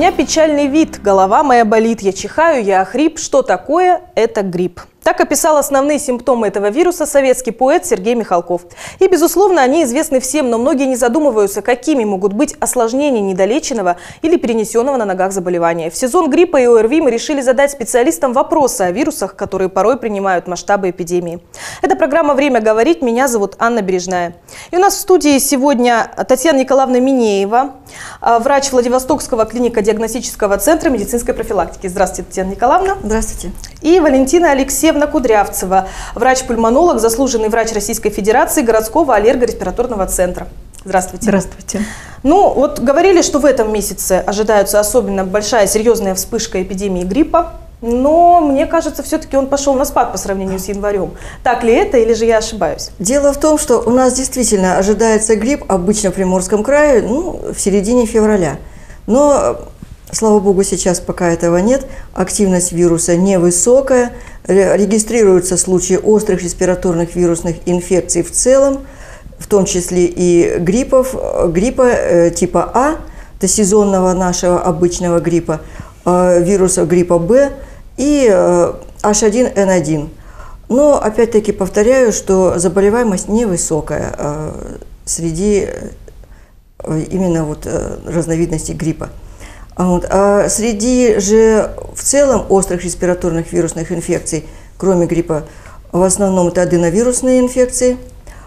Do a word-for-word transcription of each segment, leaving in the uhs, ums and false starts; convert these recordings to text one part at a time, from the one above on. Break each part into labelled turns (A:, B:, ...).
A: меня печальный вид, голова моя болит, я чихаю, я охрип. Что такое? Это грипп. Так описал основные симптомы этого вируса советский поэт Сергей Михалков. И, безусловно, они известны всем, но многие не задумываются, какими могут быть осложнения недолеченного или перенесенного на ногах заболевания. В сезон гриппа и ОРВИ мы решили задать специалистам вопросы о вирусах, которые порой принимают масштабы эпидемии. Это программа «Время говорить». Меня зовут Анна Бережная. И у нас в студии сегодня Татьяна Николаевна Минеева, врач Владивостокского клинико-диагностического центра медицинской профилактики. Здравствуйте, Татьяна Николаевна.
B: Здравствуйте.
A: И Валентина Алексеевна Кудрявцева, врач-пульмонолог, заслуженный врач Российской Федерации городского аллерго-респираторного центра. Здравствуйте.
B: Здравствуйте.
A: Ну, вот говорили, что в этом месяце ожидается особенно большая серьезная вспышка эпидемии гриппа, но мне кажется, все-таки он пошел на спад по сравнению с январем. Так ли это или же я ошибаюсь?
B: Дело в том, что у нас действительно ожидается грипп, обычно в Приморском крае, ну, в середине февраля. Но, слава богу, сейчас пока этого нет, активность вируса невысокая, регистрируются случаи острых респираторных вирусных инфекций в целом, в том числе и гриппов, гриппа типа А, это сезонного нашего обычного гриппа, вирусов гриппа Б и H один N один. Но, опять-таки, повторяю, что заболеваемость невысокая среди именно вот разновидностей гриппа. Вот. А среди же в целом острых респираторных вирусных инфекций, кроме гриппа, в основном это аденовирусные инфекции,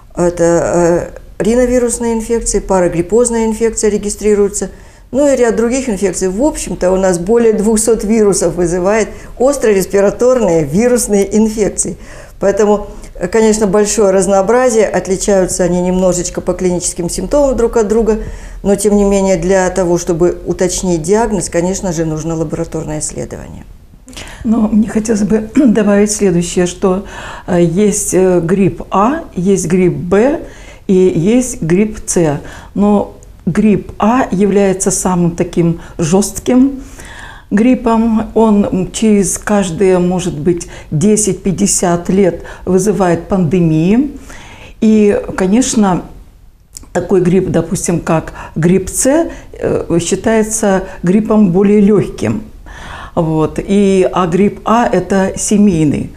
B: это риновирусные инфекции, парагриппозная инфекция регистрируется, ну и ряд других инфекций. В общем-то, у нас более двухсот вирусов вызывает острые респираторные вирусные инфекции. Поэтому, конечно, большое разнообразие, отличаются они немножечко по клиническим симптомам друг от друга, но, тем не менее, для того, чтобы уточнить диагноз, конечно же, нужно лабораторное исследование.
C: Но мне хотелось бы добавить следующее, что есть грипп А, есть грипп Б и есть грипп С. Но грипп А является самым таким жестким гриппом. Он через каждые, может быть, десять-пятьдесят лет вызывает пандемии. И, конечно, такой грипп, допустим, как грипп С, считается гриппом более легким. Вот. И, а грипп А – это семейный.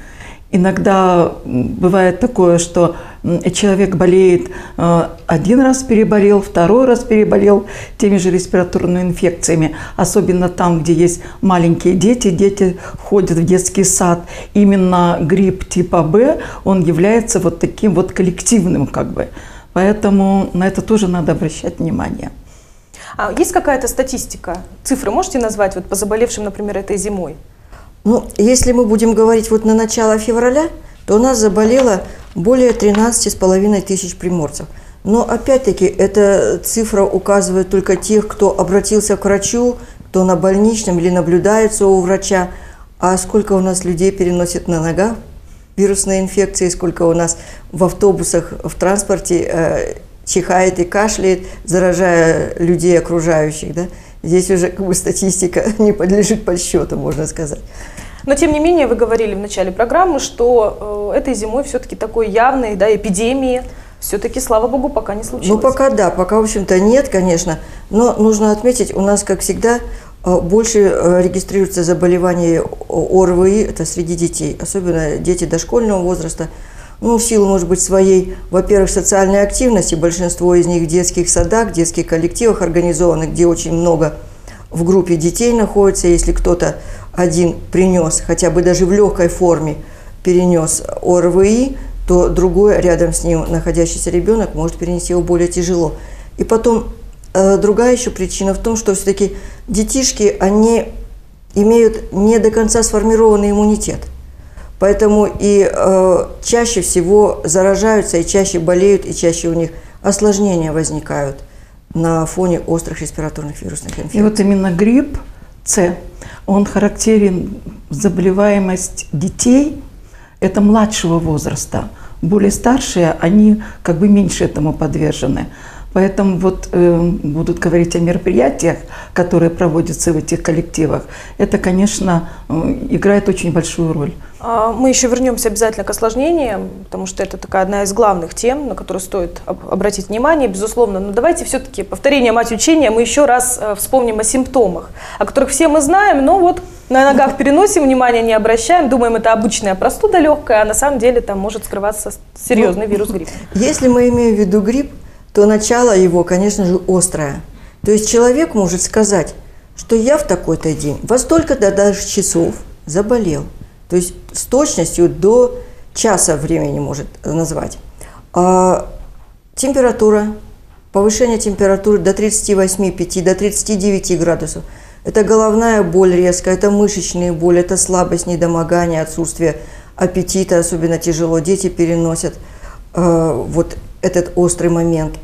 C: Иногда бывает такое, что человек болеет, один раз переболел, второй раз переболел теми же респираторными инфекциями, особенно там, где есть маленькие дети, дети ходят в детский сад. Именно грипп типа Б, он является вот таким вот коллективным как бы. Поэтому на это тоже надо обращать внимание.
A: А есть какая-то статистика? Цифры можете назвать вот по заболевшим, например, этой зимой?
B: Ну, если мы будем говорить вот на начало февраля, то у нас заболело более тринадцати с половиной тысяч приморцев. Но, опять-таки, эта цифра указывает только тех, кто обратился к врачу, кто на больничном или наблюдается у врача. А сколько у нас людей переносит на ногах вирусные инфекции, сколько у нас в автобусах, в транспорте э, чихает и кашляет, заражая людей окружающих, да? Здесь уже как бы статистика не подлежит подсчету, можно сказать.
A: Но, тем не менее, вы говорили в начале программы, что э, этой зимой все-таки такой явной, да, эпидемии все-таки, слава богу, пока не случилось.
B: Ну, пока да, пока, в общем-то, нет, конечно. Но нужно отметить, у нас, как всегда, больше регистрируется заболевания ОРВИ, это среди детей, особенно дети дошкольного возраста. Ну, в силу, может быть, своей, во-первых, социальной активности, большинство из них в детских садах, детских коллективах организованных, где очень много в группе детей находится. Если кто-то один принес, хотя бы даже в легкой форме перенес ОРВИ, то другой рядом с ним находящийся ребенок может перенести его более тяжело. И потом э, другая еще причина в том, что все-таки детишки, они имеют не до конца сформированный иммунитет. Поэтому и э, чаще всего заражаются, и чаще болеют, и чаще у них осложнения возникают на фоне острых респираторных вирусных инфекций.
C: И вот именно грипп С, он характерен, заболеваемость детей, это младшего возраста. Более старшие, они как бы меньше этому подвержены. Поэтому вот э, будут говорить о мероприятиях, которые проводятся в этих коллективах. Это, конечно, э, играет очень большую роль.
A: Мы еще вернемся обязательно к осложнениям, потому что это такая одна из главных тем, на которую стоит обратить внимание, безусловно. Но давайте все-таки, повторение мать учения, мы еще раз вспомним о симптомах, о которых все мы знаем, но вот на ногах переносим, внимания не обращаем, думаем, это обычная простуда легкая, а на самом деле там может скрываться серьезный вирус гриппа.
B: Если мы имеем в виду грипп, то начало его, конечно же, острое. То есть человек может сказать, что я в такой-то день во столько-то даже часов заболел. То есть с точностью до часа времени может назвать. А температура, повышение температуры до тридцати восьми пяти, до тридцати девяти градусов. Это головная боль резкая, это мышечные боли, это слабость, недомогание, отсутствие аппетита, особенно тяжело дети переносят э, вот этот острый момент.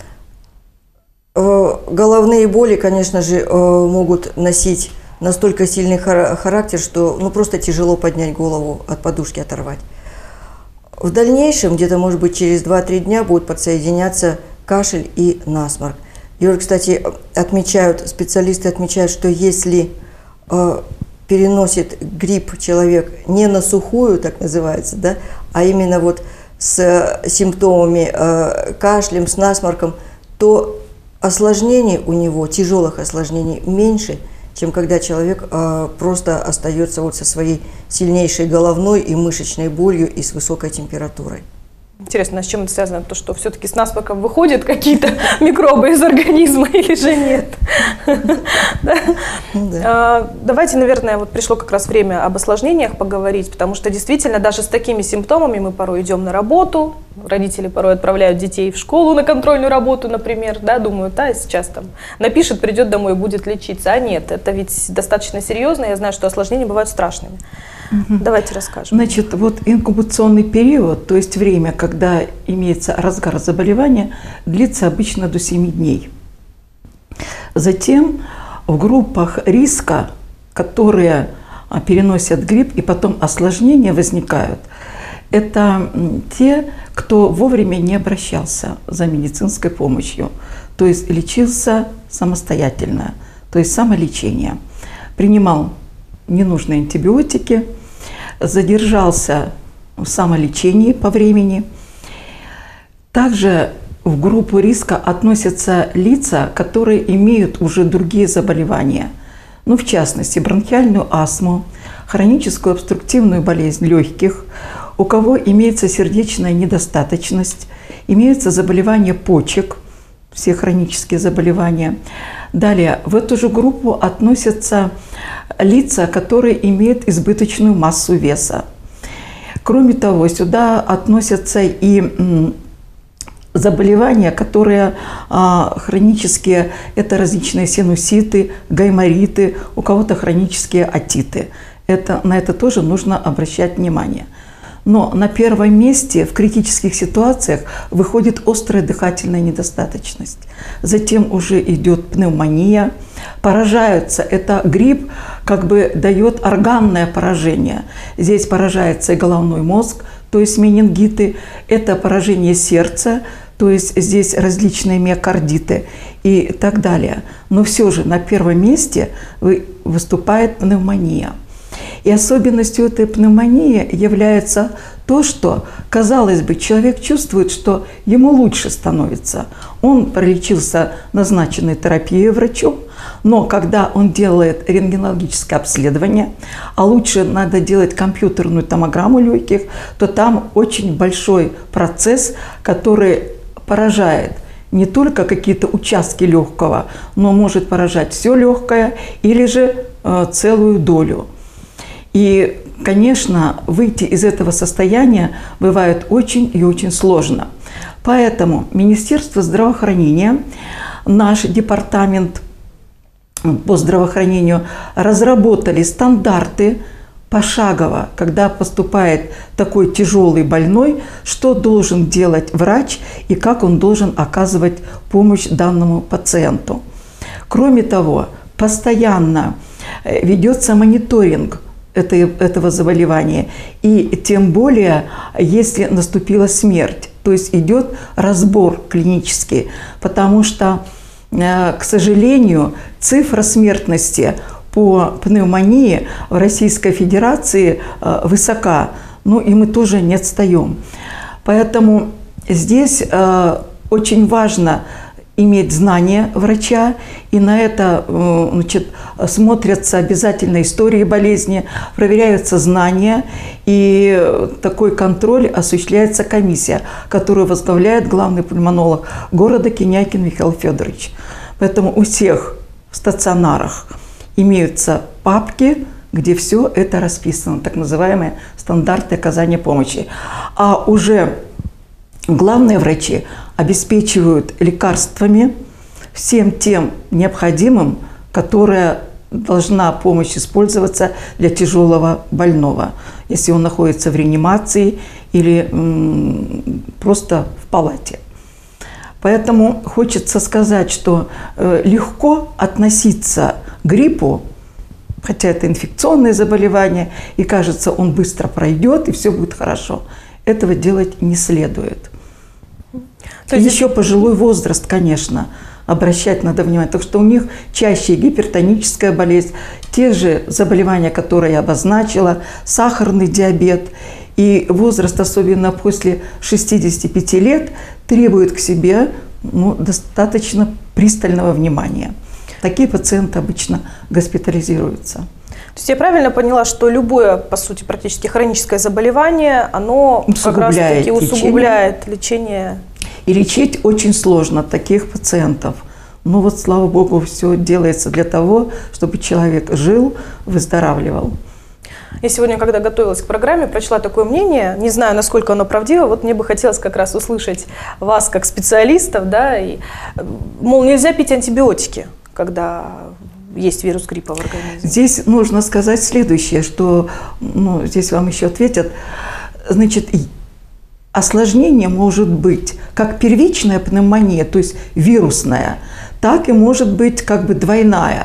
B: Э, головные боли, конечно же, э, могут носить настолько сильный характер, что ну, просто тяжело поднять голову, от подушки оторвать. В дальнейшем, где-то, может быть, через два-три дня будут подсоединяться кашель и насморк. И вот, кстати, отмечают, специалисты отмечают, что если э, переносит грипп человек не на сухую, так называется, да, а именно вот с симптомами э, кашлем, с насморком, то осложнений у него, тяжелых осложнений, меньше, чем когда человек э, просто остается вот со своей сильнейшей головной и мышечной болью и с высокой температурой.
A: Интересно, а с чем это связано? То, что все-таки с насморком выходят какие-то микробы из организма или же нет? Давайте, наверное, вот пришло как раз время об осложнениях поговорить, потому что действительно даже с такими симптомами мы порой идем на работу, родители порой отправляют детей в школу на контрольную работу, например, да, думают, да, сейчас там напишет, придет домой, будет лечиться. А нет, это ведь достаточно серьезно, я знаю, что осложнения бывают страшными. Угу. Давайте расскажем.
C: Значит, вот инкубационный период, то есть время, когда имеется разгар заболевания, длится обычно до семи дней. Затем в группах риска, которые переносят грипп и потом осложнения возникают, это те, кто вовремя не обращался за медицинской помощью, то есть лечился самостоятельно, то есть самолечение, принимал ненужные антибиотики, задержался в самолечении по времени. Также в группу риска относятся лица, которые имеют уже другие заболевания, ну, в частности, бронхиальную астму, хроническую обструктивную болезнь легких, у кого имеется сердечная недостаточность, имеются заболевания почек, все хронические заболевания. Далее, в эту же группу относятся лица, которые имеют избыточную массу веса. Кроме того, сюда относятся и заболевания, которые а, хронические, это различные синуситы, гаймориты, у кого-то хронические отиты. Это, на это тоже нужно обращать внимание. Но на первом месте в критических ситуациях выходит острая дыхательная недостаточность. Затем уже идет пневмония. Поражаются. Это грипп как бы дает органное поражение. Здесь поражается и головной мозг, то есть менингиты. Это поражение сердца, то есть здесь различные миокардиты и так далее. Но все же на первом месте выступает пневмония. И особенностью этой пневмонии является то, что, казалось бы, человек чувствует, что ему лучше становится. Он пролечился назначенной терапией врачом, но когда он делает рентгенологическое обследование, а лучше надо делать компьютерную томограмму легких, то там очень большой процесс, который поражает не только какие-то участки легкого, но может поражать все легкое или же э, целую долю. И, конечно, выйти из этого состояния бывает очень и очень сложно. Поэтому Министерство здравоохранения, наш департамент по здравоохранению разработали стандарты пошагово, когда поступает такой тяжелый больной, что должен делать врач и как он должен оказывать помощь данному пациенту. Кроме того, постоянно ведется мониторинг этого заболевания. И тем более, если наступила смерть. То есть идет разбор клинический, потому что, к сожалению, цифра смертности по пневмонии в Российской Федерации высока, ну и мы тоже не отстаем. Поэтому здесь очень важно иметь знания врача, и на это, значит, смотрятся обязательно истории болезни, проверяются знания, и такой контроль осуществляется комиссия, которую возглавляет главный пульмонолог города Кенякин Михаил Федорович. Поэтому у всех в стационарах имеются папки, где все это расписано, так называемые стандарты оказания помощи. А уже главные врачи обеспечивают лекарствами всем тем необходимым, которое должна помощь использоваться для тяжелого больного, если он находится в реанимации или м, просто в палате. Поэтому хочется сказать, что э, легко относиться к гриппу, хотя это инфекционное заболевание, и кажется, он быстро пройдет, и все будет хорошо. Этого делать не следует. То есть еще пожилой возраст, конечно, обращать надо внимание. Так что у них чаще гипертоническая болезнь, те же заболевания, которые я обозначила, сахарный диабет. И возраст, особенно после шестидесяти пяти лет, требует к себе, ну, достаточно пристального внимания. Такие пациенты обычно госпитализируются.
A: То есть я правильно поняла, что любое, по сути, практически хроническое заболевание, оно как раз-таки усугубляет лечение?
C: И лечить очень сложно таких пациентов. Но вот, слава богу, все делается для того, чтобы человек жил, выздоравливал.
A: Я сегодня, когда готовилась к программе, прочла такое мнение, не знаю, насколько оно правдиво, вот мне бы хотелось как раз услышать вас как специалистов, да, и, мол, нельзя пить антибиотики, когда есть вирус гриппа в организме.
C: Здесь нужно сказать следующее, что, ну, здесь вам еще ответят, значит, осложнение может быть как первичная пневмония, то есть вирусная, так и может быть как бы двойная,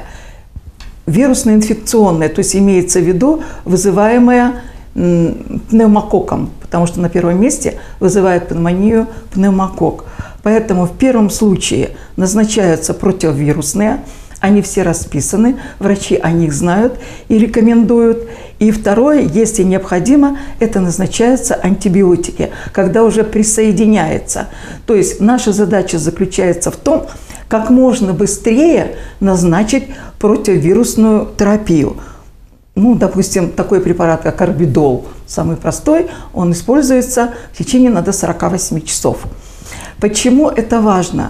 C: вирусно-инфекционная, то есть имеется в виду вызываемая пневмококком, потому что на первом месте вызывает пневмонию пневмококк. Поэтому в первом случае назначаются противовирусные, они все расписаны, врачи о них знают и рекомендуют. И второе, если необходимо, это назначаются антибиотики, когда уже присоединяется. То есть наша задача заключается в том, как можно быстрее назначить противовирусную терапию. Ну, допустим, такой препарат, как Орбидол, самый простой, он используется в течение надо сорока восьми часов. Почему это важно?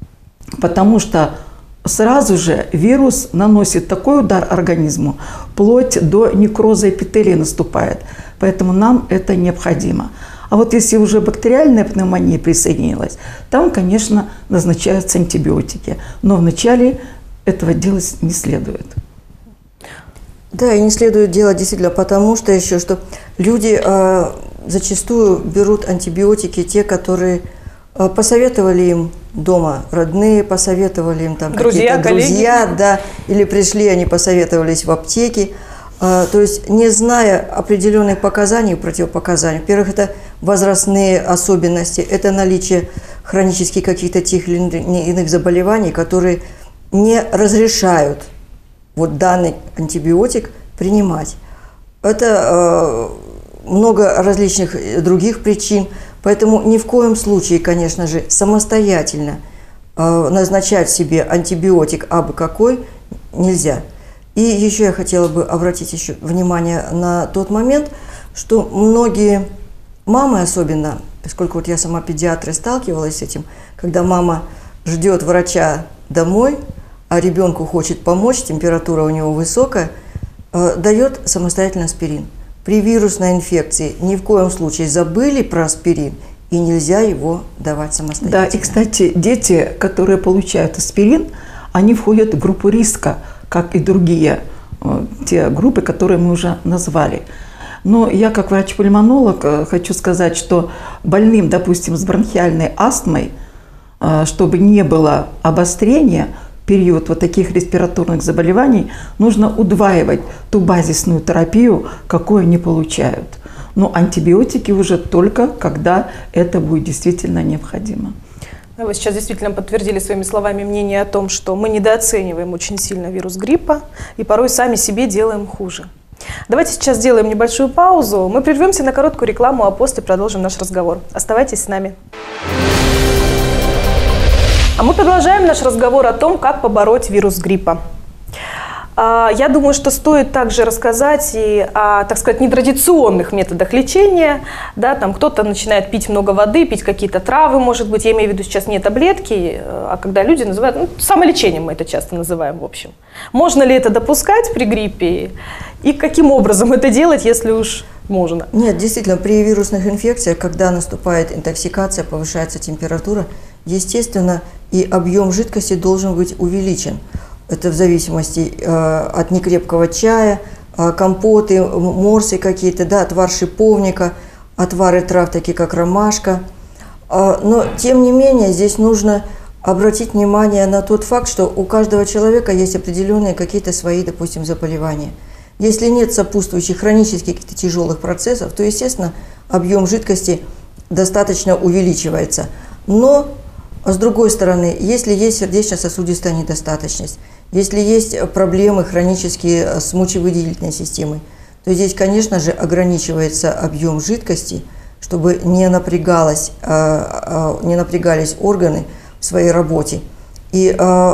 C: Потому что сразу же вирус наносит такой удар организму, вплоть до некроза эпителия наступает. Поэтому нам это необходимо. А вот если уже бактериальная пневмония присоединилась, там, конечно, назначаются антибиотики. Но вначале этого делать не следует.
B: Да, и не следует делать действительно, потому что еще, что люди э, зачастую берут антибиотики, те, которые э, посоветовали им дома родные, посоветовали им там
A: друзья,
B: какие-то друзья, да, или пришли, они посоветовались в аптеке. Э, то есть, не зная определенных показаний, противопоказаний, во-первых, это возрастные особенности, это наличие хронических каких-то тех или иных заболеваний, которые не разрешают вот данный антибиотик принимать. Это э, много различных других причин, поэтому ни в коем случае, конечно же, самостоятельно э, назначать себе антибиотик абы какой нельзя. И еще я хотела бы обратить еще внимание на тот момент, что многие мамы особенно, поскольку вот я сама педиатр и сталкивалась с этим, когда мама ждет врача домой, а ребенку хочет помочь, температура у него высокая, э, дает самостоятельно аспирин. При вирусной инфекции ни в коем случае забыли про аспирин, и нельзя его давать самостоятельно.
C: Да, и, кстати, дети, которые получают аспирин, они входят в группу риска, как и другие, э, те группы, которые мы уже назвали. Но я, как врач-пульмонолог, хочу сказать, что больным, допустим, с бронхиальной астмой, э, чтобы не было обострения, период вот таких респираторных заболеваний, нужно удваивать ту базисную терапию, какую они получают. Но антибиотики уже только, когда это будет действительно необходимо.
A: Вы сейчас действительно подтвердили своими словами мнение о том, что мы недооцениваем очень сильно вирус гриппа и порой сами себе делаем хуже. Давайте сейчас сделаем небольшую паузу. Мы прервемся на короткую рекламу, а после продолжим наш разговор. Оставайтесь с нами. А мы продолжаем наш разговор о том, как побороть вирус гриппа. Я думаю, что стоит также рассказать и о, так сказать, нетрадиционных методах лечения. Да, там кто-то начинает пить много воды, пить какие-то травы, может быть. Я имею в виду сейчас не таблетки, а когда люди называют, ну, самолечением мы это часто называем, в общем. Можно ли это допускать при гриппе? И каким образом это делать, если уж можно?
B: Нет, действительно, при вирусных инфекциях, когда наступает интоксикация, повышается температура, естественно, и объем жидкости должен быть увеличен. Это в зависимости э, от некрепкого чая, э, компоты, морсы какие-то, да, отвар шиповника, отвары трав, такие как ромашка. Э, но, тем не менее, здесь нужно обратить внимание на тот факт, что у каждого человека есть определенные какие-то свои, допустим, заболевания. Если нет сопутствующих хронических каких-то тяжелых процессов, то, естественно, объем жидкости достаточно увеличивается. Но, с другой стороны, если есть сердечно-сосудистая недостаточность, если есть проблемы хронические с мочевыделительной системой, то здесь, конечно же, ограничивается объем жидкости, чтобы не, напрягалось, не напрягались органы в своей работе. И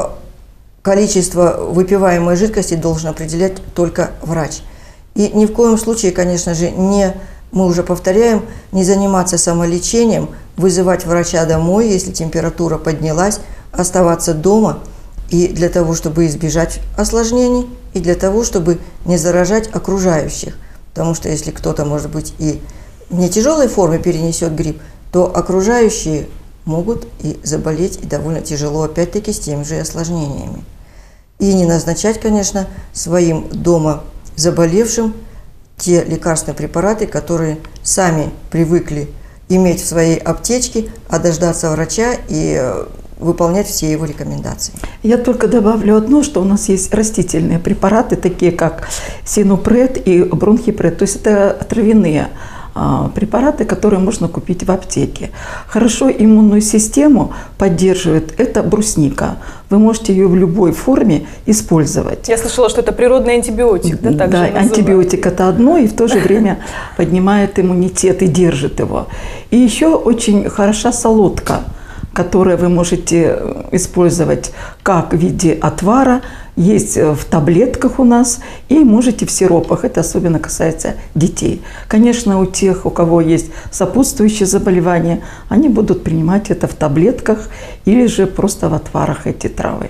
B: количество выпиваемой жидкости должен определять только врач. И ни в коем случае, конечно же, не, мы уже повторяем, не заниматься самолечением, вызывать врача домой, если температура поднялась, оставаться дома, и для того, чтобы избежать осложнений, и для того, чтобы не заражать окружающих. Потому что если кто-то, может быть, и в не тяжелой форме перенесет грипп, то окружающие могут и заболеть, и довольно тяжело, опять-таки, с теми же осложнениями. И не назначать, конечно, своим дома заболевшим те лекарственные препараты, которые сами привыкли иметь в своей аптечке, а дождаться врача и выполнять все его рекомендации.
C: Я только добавлю одно, что у нас есть растительные препараты, такие как синупред и бронхипред, то есть это травяные а, препараты, которые можно купить в аптеке. Хорошо иммунную систему поддерживает это брусника. Вы можете ее в любой форме использовать.
A: Я слышала, что это природный антибиотик, да? Так
C: да, антибиотик это одно, и в то же время поднимает иммунитет и держит его. И еще очень хороша солодка, которые вы можете использовать как в виде отвара, есть в таблетках у нас, и можете в сиропах. Это особенно касается детей. Конечно, у тех, у кого есть сопутствующие заболевания, они будут принимать это в таблетках или же просто в отварах эти травы.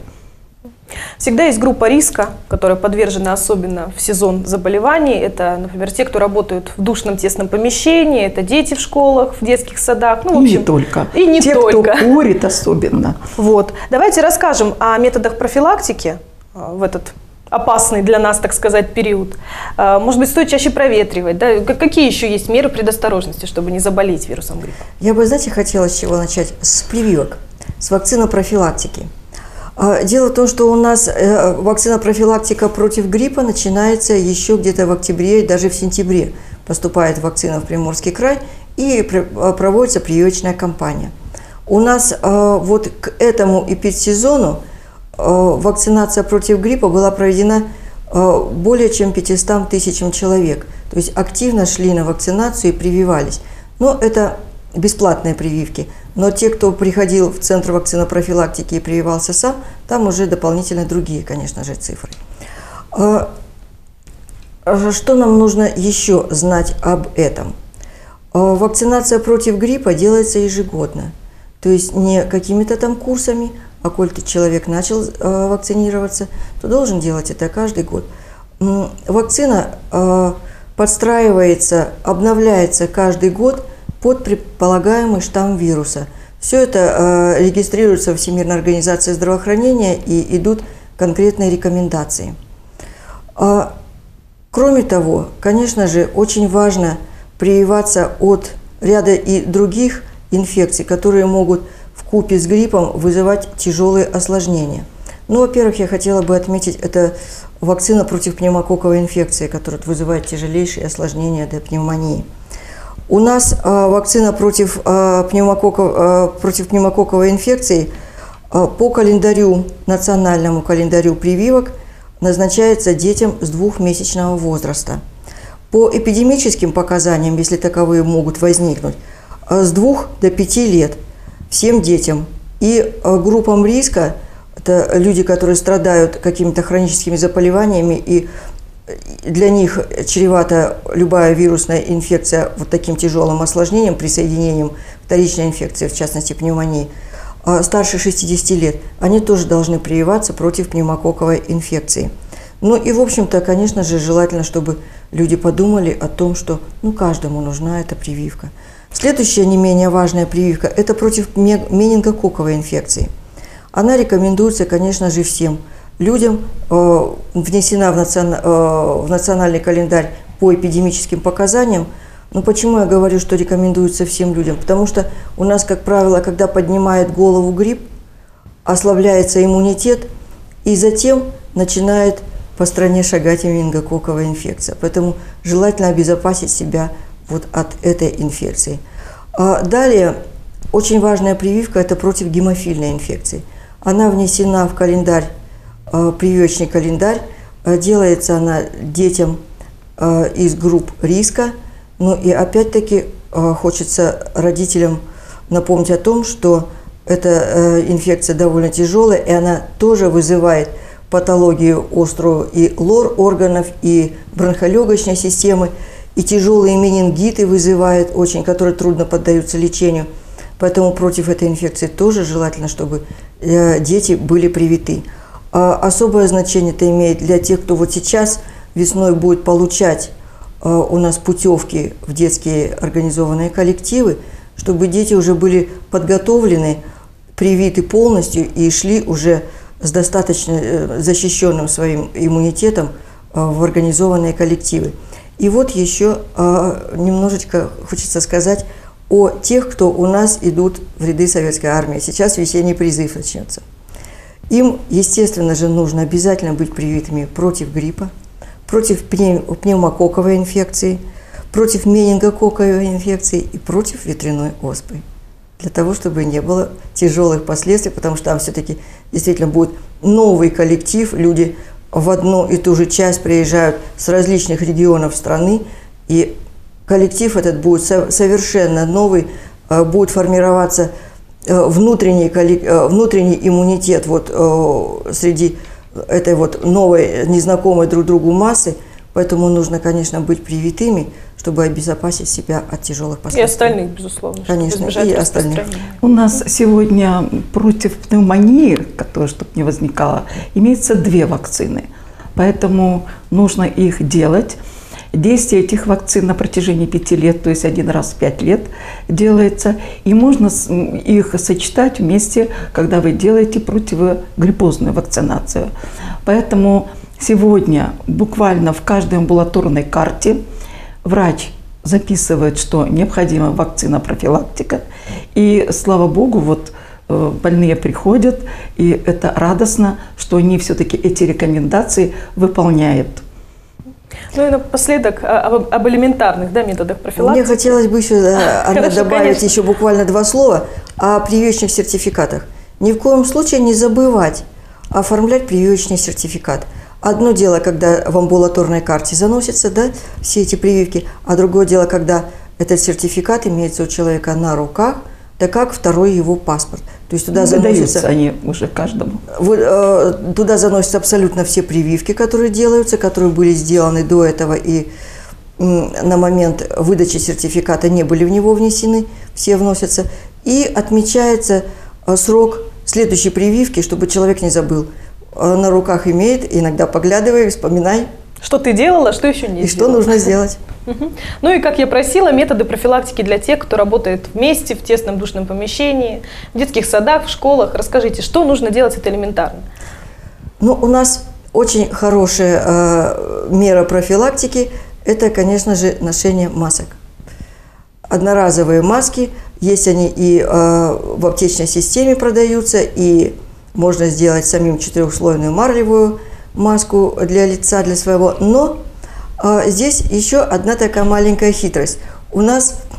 A: Всегда есть группа риска, которая подвержена особенно в сезон заболеваний. Это, например, те, кто работают в душном тесном помещении, это дети в школах, в детских садах. Ну, в общем,
C: и не только.
A: И не
C: те,
A: только.
C: кто курит особенно.
A: Вот. Давайте расскажем о методах профилактики в этот опасный для нас, так сказать, период. Может быть, стоит чаще проветривать. Да? Какие еще есть меры предосторожности, чтобы не заболеть вирусом гриппа?
B: Я бы, знаете, хотела с чего начать? С прививок, с вакцинопрофилактики. Дело в том, что у нас вакцинопрофилактика против гриппа начинается еще где-то в октябре и даже в сентябре. Поступает вакцина в Приморский край и проводится прививочная кампания. У нас вот к этому эпидсезону вакцинация против гриппа была проведена более чем пятистам тысячам человек. То есть активно шли на вакцинацию и прививались. Но это бесплатные прививки. Но те, кто приходил в Центр вакцинопрофилактики и прививался сам, там уже дополнительно другие, конечно же, цифры. Что нам нужно еще знать об этом? Вакцинация против гриппа делается ежегодно. То есть не какими-то там курсами, а коль человек начал вакцинироваться, то должен делать это каждый год. Вакцина подстраивается, обновляется каждый год под предполагаемый штамм вируса. Все это э, регистрируется в Всемирной организации здравоохранения и идут конкретные рекомендации. А, кроме того, конечно же, очень важно прививаться от ряда и других инфекций, которые могут вкупе с гриппом вызывать тяжелые осложнения. Ну, во-первых, я хотела бы отметить, это вакцина против пневмококковой инфекции, которая вызывает тяжелейшие осложнения до пневмонии. У нас э, вакцина против, э, пневмококков, э, против пневмококковой инфекции э, по календарю, национальному календарю прививок назначается детям с двухмесячного возраста. По эпидемическим показаниям, если таковые могут возникнуть, с двух до пяти лет всем детям. И группам риска, это люди, которые страдают какими-то хроническими заболеваниями, и для них чревата любая вирусная инфекция вот таким тяжелым осложнением, присоединением вторичной инфекции, в частности пневмонии, старше шестидесяти лет, они тоже должны прививаться против пневмококковой инфекции. Ну и, в общем-то, конечно же, желательно, чтобы люди подумали о том, что ну, каждому нужна эта прививка. Следующая не менее важная прививка – это против менингококковой инфекции. Она рекомендуется, конечно же, всем людям, э, внесена в, национ, э, в национальный календарь по эпидемическим показаниям. Но почему я говорю, что рекомендуется всем людям? Потому что у нас, как правило, когда поднимает голову грипп, ослабляется иммунитет, и затем начинает по стране шагать менингококковая инфекция. Поэтому желательно обезопасить себя вот от этой инфекции. А далее, очень важная прививка – это против гемофильной инфекции. Она внесена в календарь, прививочный календарь. Делается она детям из групп риска. Ну и опять-таки хочется родителям напомнить о том, что эта инфекция довольно тяжелая, и она тоже вызывает патологию острую и лор органов, и бронхолегочной системы, и тяжелые менингиты вызывает очень, которые трудно поддаются лечению. Поэтому против этой инфекции тоже желательно, чтобы дети были привиты. А особое значение это имеет для тех, кто вот сейчас весной будет получать у нас путевки в детские организованные коллективы, чтобы дети уже были подготовлены, привиты полностью и шли уже с достаточно защищенным своим иммунитетом в организованные коллективы. И вот еще немножечко хочется сказать о тех, кто у нас идут в ряды советской армии. Сейчас весенний призыв начнется. Им, естественно же, нужно обязательно быть привитыми против гриппа, против пневмококковой инфекции, против менингококковой инфекции и против ветряной оспы. Для того, чтобы не было тяжелых последствий, потому что там все-таки действительно будет новый коллектив, люди в одну и ту же часть приезжают с различных регионов страны, и коллектив этот будет совершенно новый, будет формироваться внутренний, внутренний иммунитет вот среди этой вот новой, незнакомой друг другу массы, поэтому нужно, конечно, быть привитыми, чтобы обезопасить себя от тяжелых последствий. И
A: остальных, безусловно.
B: Конечно, и остальных.
C: У нас сегодня против пневмонии, которая, чтобы не возникало, имеется две вакцины, поэтому нужно их делать. Действие этих вакцин на протяжении пяти лет, то есть один раз в пять лет делается, и можно их сочетать вместе, когда вы делаете противогриппозную вакцинацию. Поэтому сегодня буквально в каждой амбулаторной карте врач записывает, что необходима вакцина профилактика, и слава богу, вот больные приходят, и это радостно, что они все-таки эти рекомендации выполняют.
A: Ну и напоследок об, об элементарных да, методах профилактики.
B: Мне хотелось бы еще Анна,
A: Хорошо,
B: добавить
A: конечно.
B: еще буквально два слова о прививочных сертификатах. Ни в коем случае не забывать оформлять прививочный сертификат. Одно дело, когда в амбулаторной карте заносятся да, все эти прививки, а другое дело, когда этот сертификат имеется у человека на руках, так как второй его паспорт. То есть туда заносятся,
C: они уже каждому.
B: Туда заносятся абсолютно все прививки, которые делаются, которые были сделаны до этого и на момент выдачи сертификата не были в него внесены, все вносятся. И отмечается срок следующей прививки, чтобы человек не забыл. На руках имеет, иногда поглядывай, вспоминай.
A: Что ты делала, что еще не
B: И
A: сделала.
B: что нужно сделать.
A: Угу. Ну и, как я просила, методы профилактики для тех, кто работает вместе, в тесном душном помещении, в детских садах, в школах. Расскажите, что нужно делать, это элементарно?
B: Ну, у нас очень хорошая э, мера профилактики – это, конечно же, ношение масок. Одноразовые маски, есть они и э, в аптечной системе продаются, и можно сделать самим четырехслойную марлевую маску для лица, для своего. Но а, здесь еще одна такая маленькая хитрость. У нас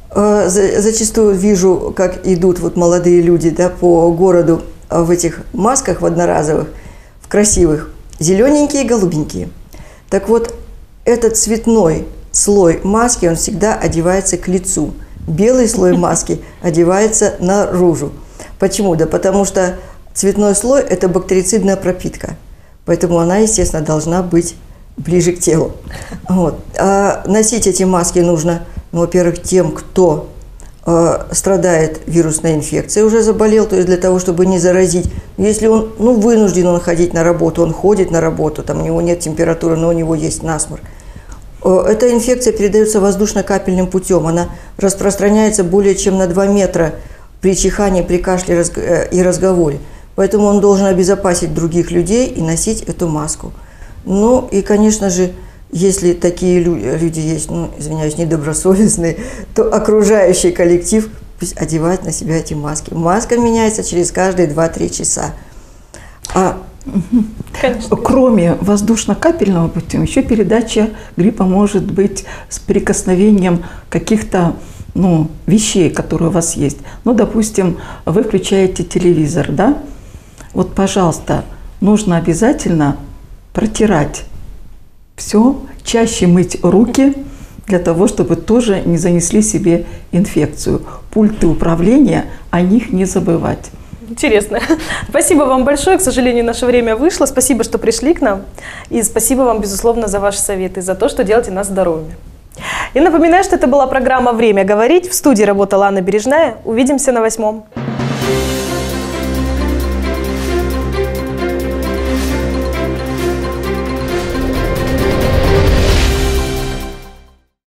B: Зачастую вижу, как идут вот молодые люди, да, по городу в этих масках в одноразовых, в красивых, зелененькие и голубенькие. Так вот, этот цветной слой маски, он всегда одевается к лицу. Белый слой маски одевается наружу. Почему? Да потому что цветной слой – это бактерицидная пропитка. Поэтому она, естественно, должна быть ближе к телу. Вот. А носить эти маски нужно, ну, во-первых, тем, кто э, страдает вирусной инфекцией, уже заболел, то есть для того, чтобы не заразить. Если он, ну, вынужден он ходить на работу, он ходит на работу, там у него нет температуры, но у него есть насморк. Э, эта инфекция передается воздушно-капельным путем. Она распространяется более чем на два метра при чихании, при кашле раз, э, и разговоре. Поэтому он должен обезопасить других людей и носить эту маску. Ну и, конечно же, если такие люди есть, ну, извиняюсь, недобросовестные, то окружающий коллектив пусть одевает на себя эти маски. Маска меняется через каждые два-три часа. А...
C: Кроме воздушно-капельного путем, еще передача гриппа может быть с прикосновением каких-то, ну, вещей, которые у вас есть. Ну, допустим, вы включаете телевизор, да? Вот, пожалуйста, нужно обязательно протирать все, чаще мыть руки, для того, чтобы тоже не занесли себе инфекцию. Пульты управления, о них не забывать.
A: Интересно. Спасибо вам большое. К сожалению, наше время вышло. Спасибо, что пришли к нам. И спасибо вам, безусловно, за ваши советы, за то, что делаете нас здоровыми. И напоминаю, что это была программа «Время говорить». В студии работала Анна Бережная. Увидимся на восьмом.